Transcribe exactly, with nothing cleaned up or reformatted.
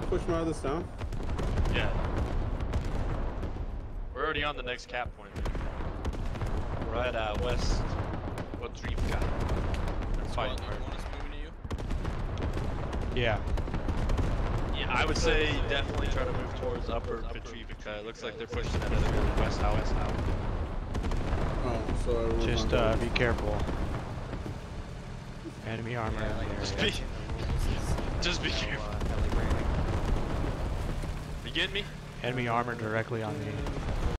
push them out of this town? Yeah. We're already on the next cap point. We're at uh, west. What's Rivka? They're fighting hard. Yeah. Yeah, I would say definitely try to move towards upper Petrivka. It looks like they're pushing that other building west out, west out. Oh, so everyone's Just on uh, board. be careful. Enemy armor in the Just area. be, just be careful. You getting me? Enemy armor directly on me.